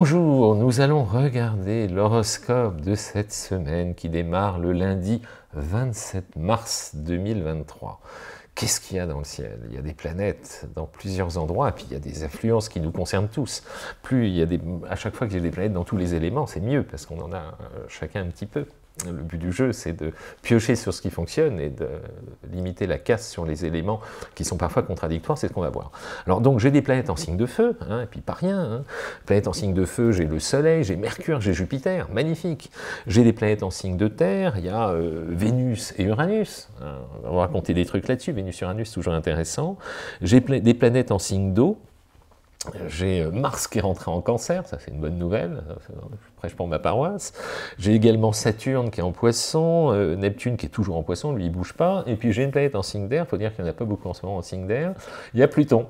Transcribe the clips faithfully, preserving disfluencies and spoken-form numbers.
Bonjour, nous allons regarder l'horoscope de cette semaine qui démarre le lundi vingt-sept mars deux mille vingt-trois. Qu'est-ce qu'il y a dans le ciel? Il y a des planètes dans plusieurs endroits, et puis il y a des influences qui nous concernent tous. Plus il y a des, à chaque fois que j'ai des planètes dans tous les éléments, c'est mieux, parce qu'on en a euh, chacun un petit peu. Le but du jeu, c'est de piocher sur ce qui fonctionne et de limiter la casse sur les éléments qui sont parfois contradictoires, c'est ce qu'on va voir. Alors donc, j'ai des planètes en signe de feu, hein, et puis pas rien. Hein. Planètes en signe de feu, j'ai le Soleil, j'ai Mercure, j'ai Jupiter, magnifique. J'ai des planètes en signe de terre, il y a euh, Vénus et Uranus. Hein, on va vous raconter des trucs là-dessus, Vénus-Uranus, toujours intéressant. J'ai des planètes en signe d'eau. J'ai Mars qui est rentré en Cancer, ça c'est une bonne nouvelle, je prêche pour ma paroisse. J'ai également Saturne qui est en Poisson, euh, Neptune qui est toujours en Poisson, lui il bouge pas. Et puis j'ai une planète en signe d'air, il faut dire qu'il n'y en a pas beaucoup en ce moment en signe d'air. Il y a Pluton.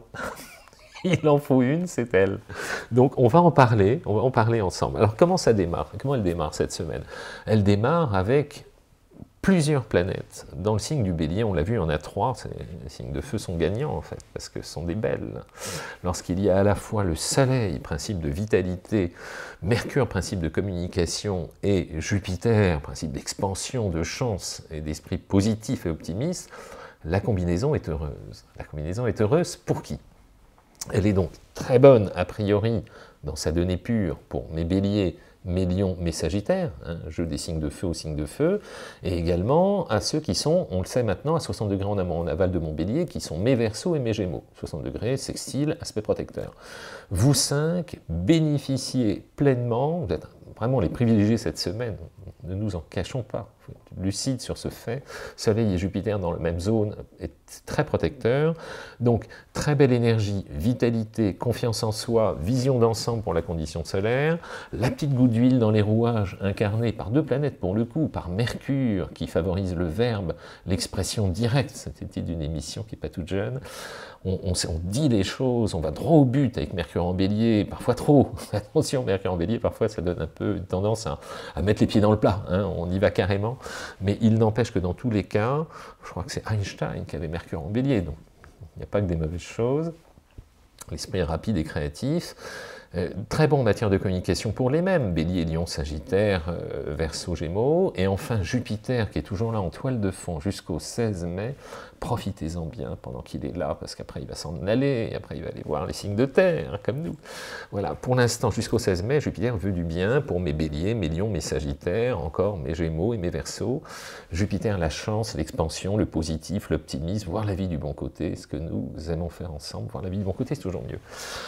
Il en faut une, c'est elle. Donc on va en parler, on va en parler ensemble. Alors comment ça démarre? Comment elle démarre cette semaine? Elle démarre avec plusieurs planètes. Dans le signe du Bélier, on l'a vu, il y en a trois, les signes de feu sont gagnants en fait, parce que ce sont des belles. Lorsqu'il y a à la fois le Soleil, principe de vitalité, Mercure, principe de communication, et Jupiter, principe d'expansion, de chance et d'esprit positif et optimiste, la combinaison est heureuse. La combinaison est heureuse pour qui? Elle est donc très bonne, a priori, dans sa donnée pure, pour mes béliers, mes lions, mes sagittaires, hein, jeu des signes de feu aux signes de feu, et également à ceux qui sont, on le sait maintenant, à soixante degrés en amont, en aval de mon bélier, qui sont mes verseaux et mes gémeaux. soixante degrés, sextile, aspect protecteur. Vous cinq, bénéficiez pleinement, vous êtes vraiment les privilégiés cette semaine, ne nous en cachons pas, il faut être lucide sur ce fait. Soleil et Jupiter dans la même zone est très protecteur, donc très belle énergie, vitalité, confiance en soi, vision d'ensemble pour la condition solaire, la petite goutte d'huile dans les rouages incarnée par deux planètes pour le coup, par Mercure qui favorise le verbe, l'expression directe, c'était le titre d'une émission qui n'est pas toute jeune. On, on, on dit les choses, on va droit au but avec Mercure en bélier, parfois trop, attention Mercure en bélier, parfois ça donne un peu une tendance à, à mettre les pieds dans le plat, hein, on y va carrément, mais il n'empêche que dans tous les cas, je crois que c'est Einstein qui avait Mercure en bélier, donc il n'y a pas que des mauvaises choses, l'esprit est rapide et créatif, euh, très bon en matière de communication pour les mêmes, Bélier, Lion, Sagittaire, euh, Verseau, Gémeaux, et enfin Jupiter qui est toujours là en toile de fond jusqu'au seize mai, profitez-en bien pendant qu'il est là, parce qu'après il va s'en aller, et après il va aller voir les signes de terre, comme nous. Voilà, pour l'instant, jusqu'au seize mai, Jupiter veut du bien pour mes béliers, mes lions, mes sagittaires, encore mes gémeaux et mes verseaux. Jupiter, la chance, l'expansion, le positif, l'optimisme, voir la vie du bon côté, ce que nous aimons faire ensemble, voir la vie du bon côté, c'est toujours mieux.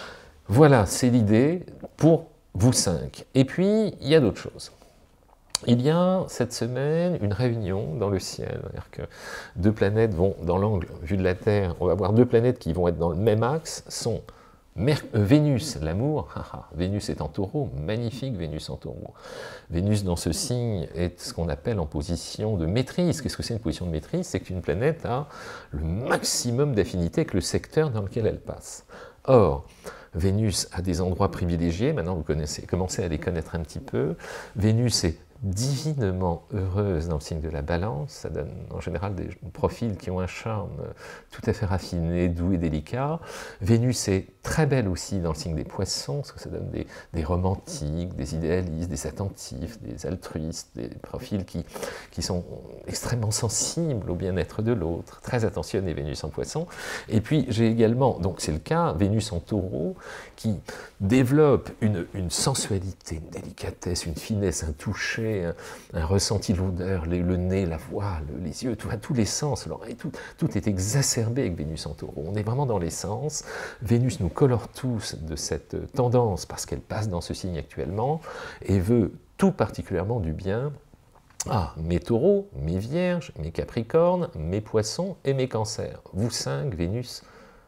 Voilà, c'est l'idée pour vous cinq. Et puis, il y a d'autres choses. Il y a cette semaine une réunion dans le ciel, c'est-à-dire que deux planètes vont, dans l'angle vu de la Terre, on va voir deux planètes qui vont être dans le même axe, sont Mer euh, Vénus, l'amour, Vénus est en taureau, magnifique Vénus en taureau. Vénus dans ce signe est ce qu'on appelle en position de maîtrise. Qu'est-ce que c'est une position de maîtrise? C'est qu'une planète a le maximum d'affinité avec le secteur dans lequel elle passe. Or, Vénus a des endroits privilégiés, maintenant vous connaissez, commencez à les connaître un petit peu. Vénus est divinement heureuse dans le signe de la Balance, ça donne en général des profils qui ont un charme tout à fait raffiné, doux et délicat. Vénus est très belle aussi dans le signe des Poissons, parce que ça donne des, des romantiques, des idéalistes, des attentifs, des altruistes, des profils qui, qui sont extrêmement sensibles au bien-être de l'autre, très attentionnés Vénus en Poisson. Et puis j'ai également, donc c'est le cas, Vénus en Taureau, qui développe une, une sensualité, une délicatesse, une finesse, un toucher, un, un ressenti de l'odeur, le, le nez, la voix, le, les yeux, tout, tous les sens, l'oreille, tout, tout est exacerbé avec Vénus en Taureau. On est vraiment dans les sens. Vénus nous colore tous de cette tendance parce qu'elle passe dans ce signe actuellement et veut tout particulièrement du bien à mes taureaux, mes vierges, mes capricornes, mes poissons et mes cancers. Vous cinq, Vénus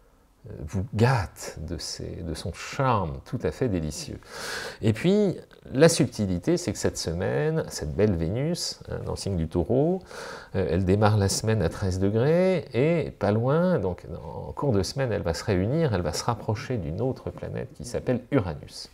vous gâte de, ses, de son charme tout à fait délicieux. Et puis, la subtilité, c'est que cette semaine, cette belle Vénus, hein, dans le signe du Taureau, euh, elle démarre la semaine à treize degrés, et pas loin, donc en cours de semaine, elle va se réunir, elle va se rapprocher d'une autre planète qui s'appelle Uranus.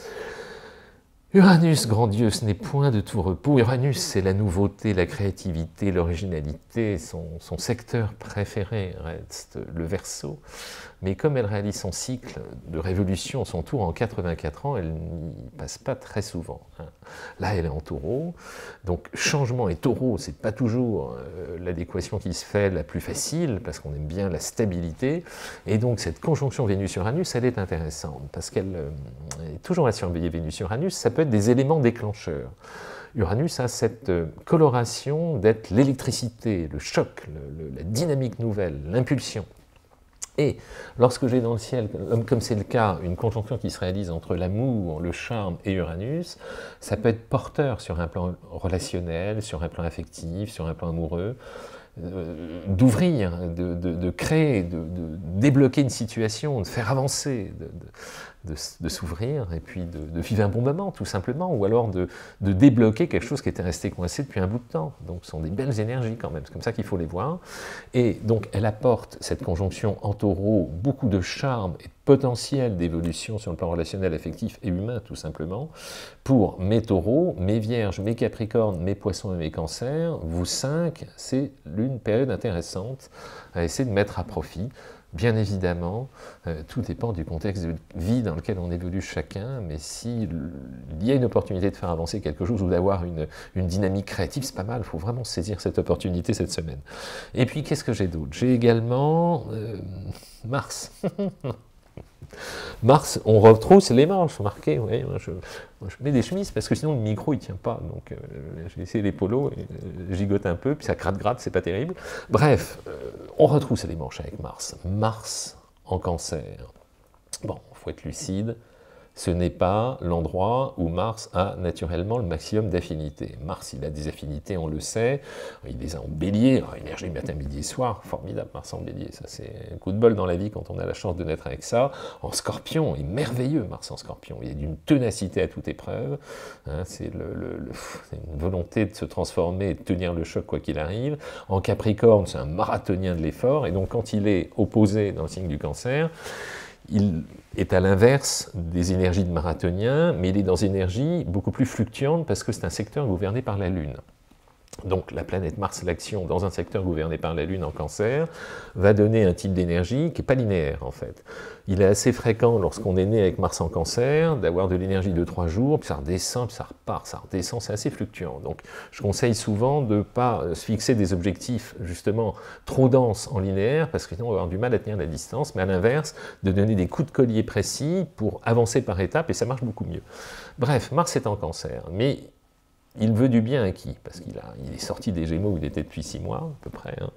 Uranus, grand Dieu, ce n'est point de tout repos. Uranus, c'est la nouveauté, la créativité, l'originalité. Son, son secteur préféré reste le Verseau. mais comme elle réalise son cycle de révolution, son tour en quatre-vingt-quatre ans, elle n'y passe pas très souvent. Hein. Là, elle est en taureau, donc changement et taureau, c'est pas toujours euh, l'adéquation qui se fait la plus facile, parce qu'on aime bien la stabilité, et donc cette conjonction Vénus-Uranus, elle est intéressante, parce qu'elle euh, est toujours à surveiller Vénus-Uranus, ça peut être des éléments déclencheurs. Uranus a cette coloration d'être l'électricité, le choc, le, le, la dynamique nouvelle, l'impulsion. Et lorsque j'ai dans le ciel, comme c'est le cas, une conjonction qui se réalise entre l'amour, le charme et Uranus, ça peut être porteur sur un plan relationnel, sur un plan affectif, sur un plan amoureux, euh, d'ouvrir, de, de, de créer, de, de débloquer une situation, de faire avancer, de, de, de, de s'ouvrir et puis de, de vivre un bon moment, tout simplement, ou alors de, de débloquer quelque chose qui était resté coincé depuis un bout de temps. Donc ce sont des belles énergies quand même, c'est comme ça qu'il faut les voir. Et donc elle apporte, cette conjonction en taureau, beaucoup de charme et de potentiel d'évolution sur le plan relationnel, affectif et humain, tout simplement, pour mes taureaux, mes vierges, mes capricornes, mes poissons et mes cancers. Vous cinq, c'est une période intéressante à essayer de mettre à profit. Bien évidemment, euh, tout dépend du contexte de vie dans lequel on évolue chacun, mais s'il y a une opportunité de faire avancer quelque chose ou d'avoir une, une dynamique créative, c'est pas mal, il faut vraiment saisir cette opportunité cette semaine. Et puis, qu'est-ce que j'ai d'autre? J'ai également euh, Mars. Mars, on retrousse les manches, remarquez, ouais, moi je, moi je mets des chemises parce que sinon le micro il tient pas, donc euh, j'ai essayé les polos, et, euh, gigote un peu, puis ça gratte-gratte, c'est pas terrible. Bref, euh, on retrousse les manches avec Mars. Mars en Cancer. Bon, il faut être lucide. Ce n'est pas l'endroit où Mars a naturellement le maximum d'affinités. Mars, il a des affinités, on le sait, il les a en bélier, alors, énergie matin, midi et soir, formidable Mars en bélier, ça c'est un coup de bol dans la vie quand on a la chance de naître avec ça. En scorpion, il est merveilleux Mars en scorpion, il y a d'une ténacité à toute épreuve, hein, c'est le, le, le, une volonté de se transformer et de tenir le choc quoi qu'il arrive. En capricorne, c'est un marathonien de l'effort, et donc quand il est opposé dans le signe du cancer, il est à l'inverse des énergies de marathonien, mais il est dans une énergie beaucoup plus fluctuante parce que c'est un secteur gouverné par la Lune. Donc la planète Mars, l'action dans un secteur gouverné par la Lune en Cancer, va donner un type d'énergie qui n'est pas linéaire en fait. Il est assez fréquent lorsqu'on est né avec Mars en Cancer d'avoir de l'énergie de trois jours, puis ça redescend, puis ça repart, ça redescend, c'est assez fluctuant. Donc je conseille souvent de ne pas se fixer des objectifs justement trop denses en linéaire, parce que sinon on va avoir du mal à tenir la distance, mais à l'inverse, de donner des coups de collier précis pour avancer par étapes, et ça marche beaucoup mieux. Bref, Mars est en Cancer, mais il veut du bien à qui? Parce qu'il il est sorti des Gémeaux où il était depuis six mois, à peu près, hein.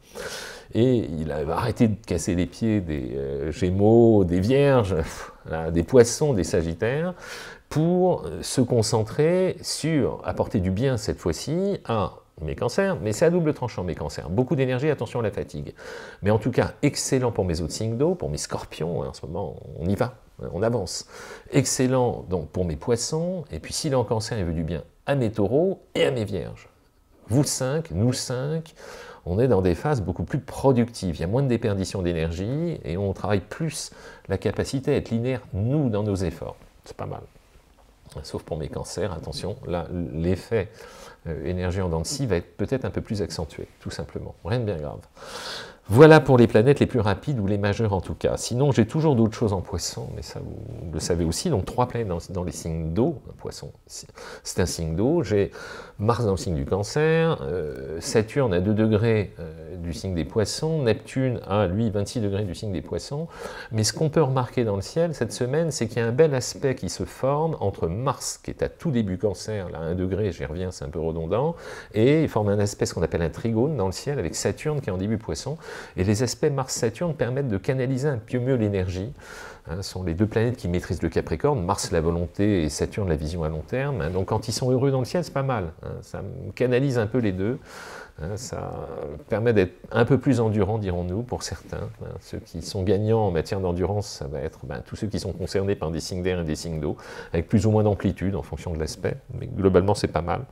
Et il a arrêté de casser les pieds des euh, Gémeaux, des Vierges, pff, là, des Poissons, des Sagittaires, pour se concentrer sur apporter du bien cette fois-ci à mes cancers, mais c'est à double tranchant mes cancers. Beaucoup d'énergie, attention à la fatigue. Mais en tout cas, excellent pour mes autres signes d'eau, pour mes scorpions, hein, en ce moment, on y va, hein, on avance. Excellent donc pour mes poissons, et puis s'il est en cancer, il veut du bien à mes taureaux et à mes vierges. Vous cinq, nous cinq, on est dans des phases beaucoup plus productives. Il y a moins de déperdition d'énergie et on travaille plus la capacité à être linéaire, nous, dans nos efforts. C'est pas mal. Sauf pour mes cancers, attention, là, l'effet euh, énergie en dents de scie va être peut-être un peu plus accentué, tout simplement. Rien de bien grave. Voilà pour les planètes les plus rapides, ou les majeures en tout cas. Sinon, j'ai toujours d'autres choses en poisson, mais ça vous, vous le savez aussi. Donc trois planètes dans, dans les signes d'eau. Un poisson, c'est un signe d'eau. J'ai Mars dans le signe du cancer, euh, Saturne à deux degrés euh, du signe des poissons, Neptune à, lui, vingt-six degrés du signe des poissons. Mais ce qu'on peut remarquer dans le ciel cette semaine, c'est qu'il y a un bel aspect qui se forme entre Mars, qui est à tout début cancer, là, à un degré, j'y reviens, c'est un peu redondant, et il forme un aspect, ce qu'on appelle un trigone dans le ciel, avec Saturne qui est en début poisson. Et les aspects Mars-Saturne permettent de canaliser un peu mieux l'énergie. Hein, ce sont les deux planètes qui maîtrisent le Capricorne, Mars la volonté et Saturne la vision à long terme. Hein, donc quand ils sont heureux dans le ciel, c'est pas mal. Hein, ça canalise un peu les deux. Hein, ça permet d'être un peu plus endurant, dirons-nous, pour certains. Hein, ceux qui sont gagnants en matière d'endurance, ça va être ben, tous ceux qui sont concernés par des signes d'air et des signes d'eau, avec plus ou moins d'amplitude en fonction de l'aspect. Mais globalement, c'est pas mal.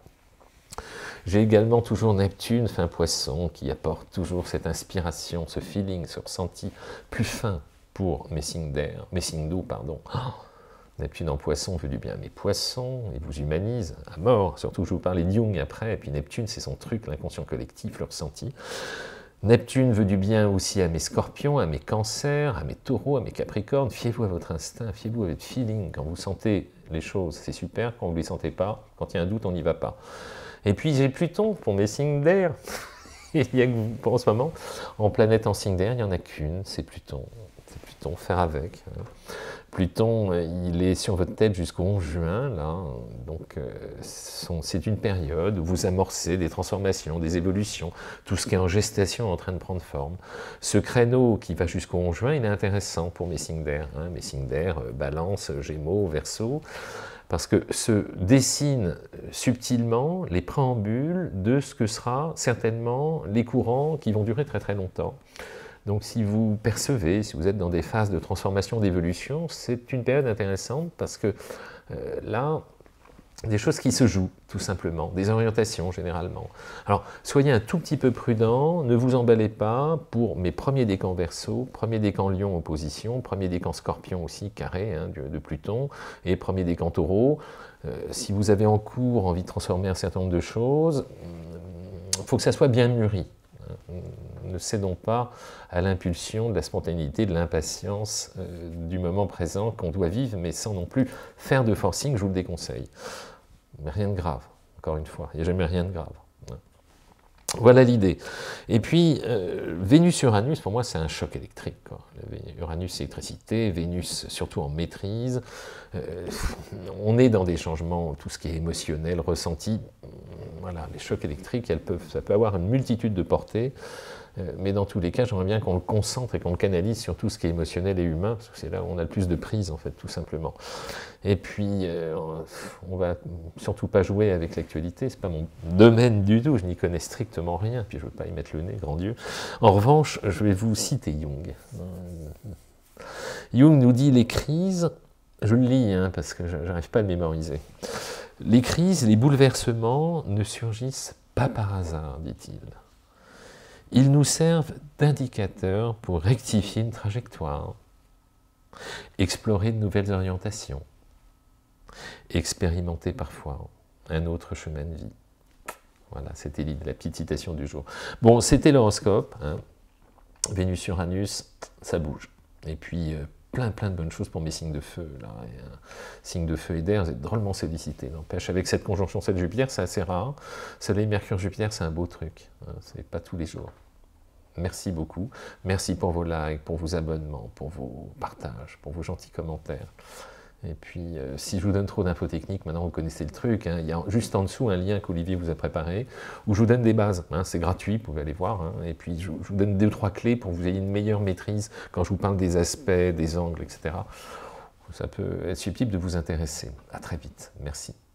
J'ai également toujours Neptune, fin poisson, qui apporte toujours cette inspiration, ce feeling, ce ressenti plus fin pour mes signes d'air, mes signes d'eau, pardon. Oh, Neptune en poisson veut du bien à mes poissons, il vous humanise à mort, surtout je vous parlais de Jung après, et puis Neptune c'est son truc, l'inconscient collectif, le ressenti. Neptune veut du bien aussi à mes scorpions, à mes cancers, à mes taureaux, à mes capricornes. Fiez-vous à votre instinct, fiez-vous à votre feeling. Quand vous sentez les choses, c'est super. Quand vous ne les sentez pas, quand il y a un doute, on n'y va pas. Et puis j'ai Pluton pour mes signes d'air. Il y a que pour en ce moment, en planète en signe d'air, il n'y en a qu'une, c'est Pluton. C'est Pluton, faire avec. Pluton, il est sur votre tête jusqu'au onze juin, là, donc euh, c'est une période où vous amorcez des transformations, des évolutions, tout ce qui est en gestation est en train de prendre forme. Ce créneau qui va jusqu'au onze juin, il est intéressant pour mes signes d'air, hein, mes signes d'air, euh, Balance, Gémeaux, Verseau, parce que se dessinent subtilement les préambules de ce que sera certainement les courants qui vont durer très très longtemps. Donc si vous percevez, si vous êtes dans des phases de transformation, d'évolution, c'est une période intéressante parce que euh, là, des choses qui se jouent, tout simplement, des orientations généralement. Alors, soyez un tout petit peu prudent, ne vous emballez pas pour mes premiers décans Verseau, premier décan Lion opposition, premier décan Scorpion aussi, carré hein, de, de Pluton, et premier décan Taureau. Euh, si vous avez en cours envie de transformer un certain nombre de choses, il faut que ça soit bien mûri. Ne cédons pas à l'impulsion de la spontanéité, de l'impatience euh, du moment présent qu'on doit vivre, mais sans non plus faire de forcing, je vous le déconseille. Mais rien de grave, encore une fois, il n'y a jamais rien de grave. Voilà l'idée. Et puis, euh, Vénus-Uranus, pour moi, c'est un choc électrique. Quoi. Uranus, c'est électricité, Vénus, surtout en maîtrise. Euh, on est dans des changements, tout ce qui est émotionnel, ressenti. Voilà, les chocs électriques, elles peuvent, ça peut avoir une multitude de portées. Mais dans tous les cas, j'aimerais bien qu'on le concentre et qu'on le canalise sur tout ce qui est émotionnel et humain, parce que c'est là où on a le plus de prise, en fait, tout simplement. Et puis, euh, on va surtout pas jouer avec l'actualité, c'est pas mon domaine du tout, je n'y connais strictement rien, puis je veux pas y mettre le nez, grand Dieu. En revanche, je vais vous citer Jung. Jung nous dit les crises, je le lis, hein, parce que j'arrive pas à le mémoriser. Les crises, les bouleversements ne surgissent pas par hasard, dit-il. Ils nous servent d'indicateurs pour rectifier une trajectoire, explorer de nouvelles orientations, expérimenter parfois un autre chemin de vie. Voilà, c'était la petite citation du jour. Bon, c'était l'horoscope. Hein. Vénus-Uranus, ça bouge. Et puis, euh, plein, plein de bonnes choses pour mes signes de feu. Là. Et, euh, signes de feu et d'air, vous êtes drôlement sollicités. N'empêche, avec cette conjonction sept Jupiter, c'est assez rare. Soleil, Mercure, Jupiter, c'est un beau truc. Hein. C'est pas tous les jours. Merci beaucoup. Merci pour vos likes, pour vos abonnements, pour vos partages, pour vos gentils commentaires. Et puis, euh, si je vous donne trop d'infos techniques, maintenant vous connaissez le truc, hein, il y a juste en dessous un lien qu'Olivier vous a préparé, où je vous donne des bases, hein, c'est gratuit, vous pouvez aller voir, hein, et puis je, je vous donne deux ou trois clés pour que vous ayez une meilleure maîtrise quand je vous parle des aspects, des angles, et cetera. Ça peut être susceptible de vous intéresser. À très vite. Merci.